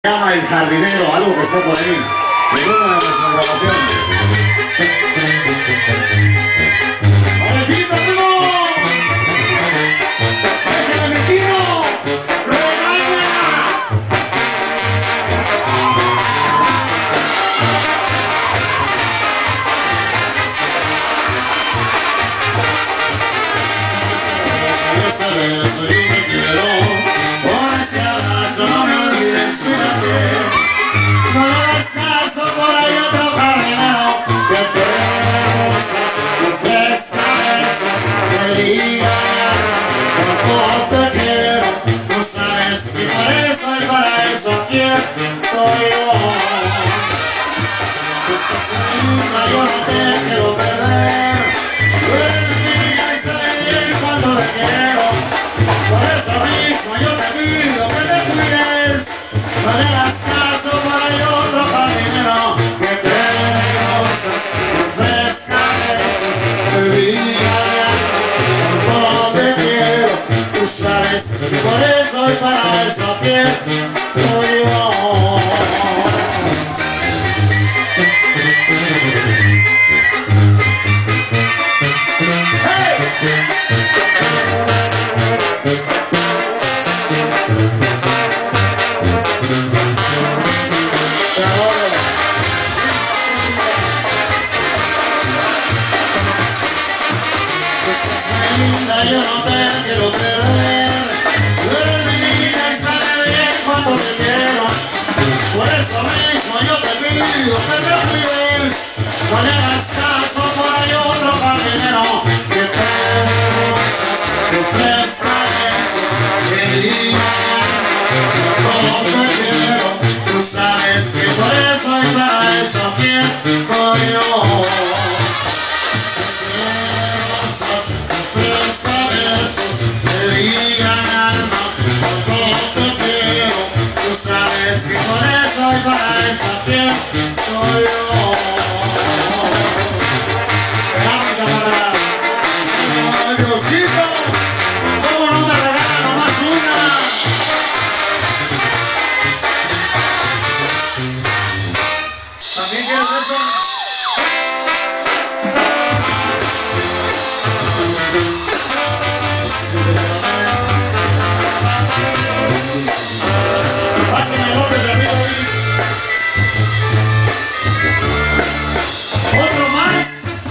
Llama El Jardinero, algo que está por ahí, en una de nuestras grabaciones. ¡Parejito, primo! ¡Déjale mi tiro! ¡Regaña! Esta vez soy un te quiero. Por este abrazo no me olvides, cuídate. No le hagas caso, por ahí otro jardinero que te rosas, te ofrezca besos, te diga cuánto te quiero. Tú sabes que por eso y para eso aquí estoy yo. Tú estás linda, yo no te quiero perder. Tú eres mi niña y sabes bien cuando te quiero. Por eso mismo yo te pido que te cuides. No le hagas caso, por ahí otro jardinero que te dé rosas, te ofrezca besos, te diga cuánto te quiero. Tú sabes que por eso y para eso aquí estoy yo. Linda, yo no te quiero perder. Tú eres mi niña y sabes bien cuánto te quiero. Por eso mismo yo te pido que te cuides. No le hagas caso, por ahí otro jardinero que te dé rosas, te ofrezca besos, te diga cuánto te quiero. Tú sabes que por eso y para eso aquí estoy yo. Que por eso y para eso aquí estoy yo. Espérame, camarada. Ay, Diosito, ¿cómo no me regala nomás una? ¿También quieres eso? Pásame el nombre de amigo ahí. Otro más.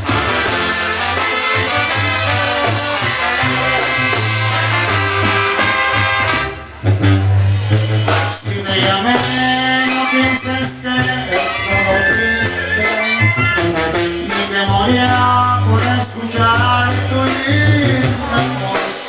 Si te llamé, no pienses que es todo triste. Ni me moría por escuchar tu linda voz.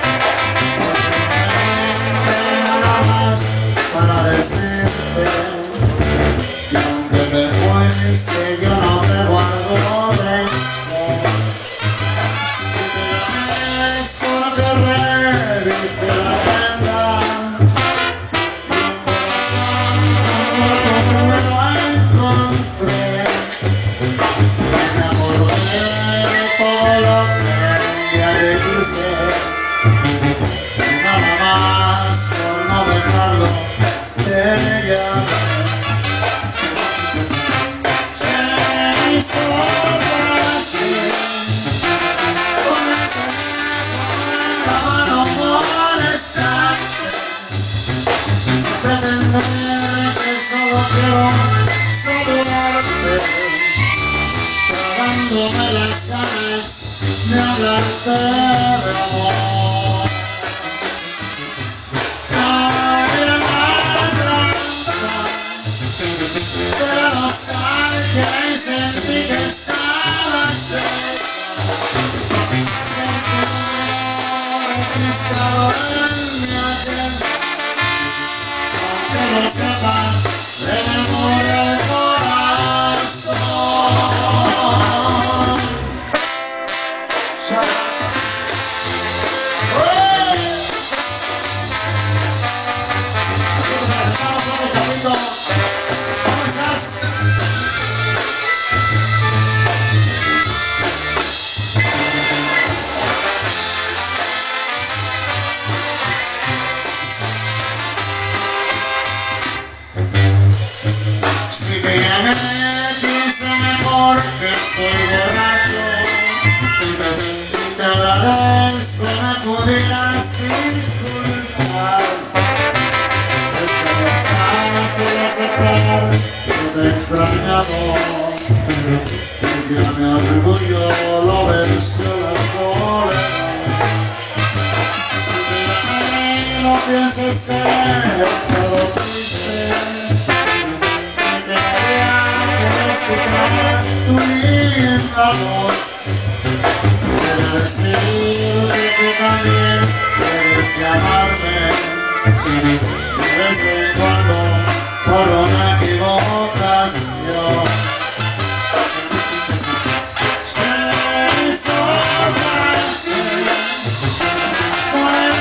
Nada más para decirte que aunque te fuiste yo no te guardo rencor. Si te llamé es porque revise la agenda y un corazón como me lo encontré. Me acordé de todo lo que un día te quise y nada más por no dejarlo te llamé. Se me hizo fácil ponerte en la mano, molestarte, pretender que solo quiero saludarte, tragándome las ganas de hablarte de amor. De la nostalgia y sentí que estaba cerca, que el amor estaba en mi agenda. Aunque lo sepa, de memoria el corazón. ¿Cómo estás? Así que ya me piensa mejor que estoy borracho. Te agradezco me pudieras disculpar. Es que no es fácil aceptar que te he extrañado. Y que a mi orgullo lo venció la soledad. No pienses que he estado triste, me quedaría por escuchar tu linda voz. Quiero decirte que también quieres llamarme, de vez en cuando por una equivocación. Se hizo fácil por el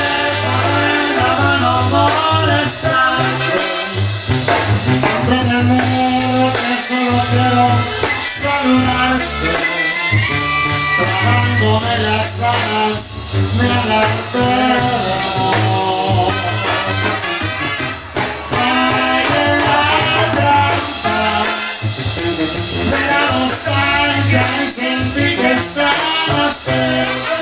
pretender que solo quiero saludarte, tragándome las ganas de hablarte. Hay en la trampa de la nostalgia y sentí que estaba cerca.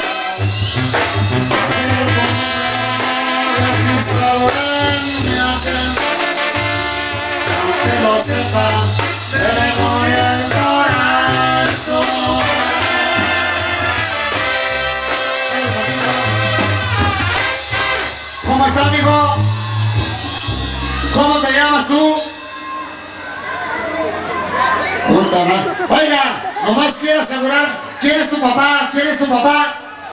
El correo registrado en mi agenda, que lo sepa, de memoria el corazón. ¿Cómo estás, mijo? ¿Cómo te llamas tú? Puta madre. Oiga, nomás quiero asegurar, ¿quién es tu papá? ¿Quién es tu papá?